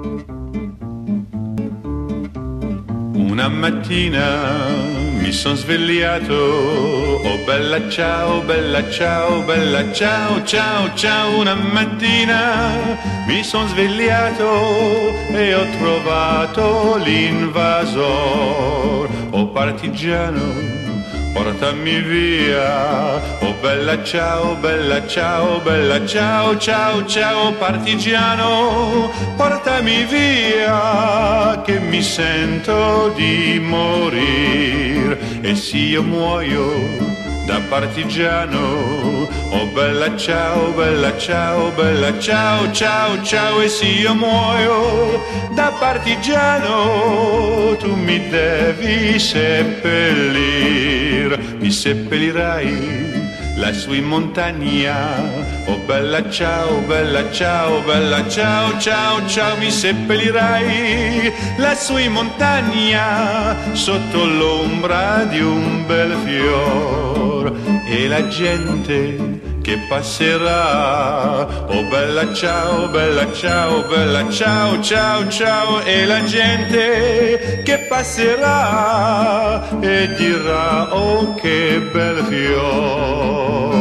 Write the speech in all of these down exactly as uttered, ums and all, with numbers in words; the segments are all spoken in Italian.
Una mattina mi son svegliato, oh bella ciao, bella ciao, bella ciao, ciao, ciao. Una mattina mi son svegliato e ho trovato l'invasor, oh partigiano, portami via, oh bella ciao, bella ciao, bella ciao, ciao, ciao, partigiano, portami via, che mi sento di morir, e se io muoio da partigiano, oh bella ciao, bella ciao, bella ciao, ciao, ciao, e se io muoio da partigiano, tu mi devi seppellir, mi seppellirai lassù in montagna, oh bella ciao, bella ciao, bella ciao, ciao, ciao, mi seppellirai lassù in montagna, sotto l'ombra di un bel fior, e la gente che passerà, oh bella ciao, bella ciao, bella ciao, ciao, ciao, e la gente che passerà e dirà, oh che bel fior.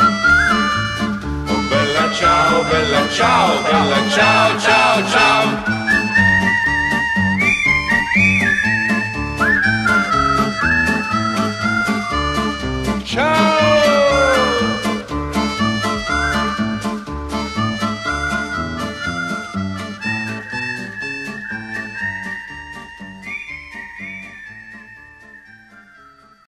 Oh bella ciao, bella ciao, bella ciao, ciao, ciao.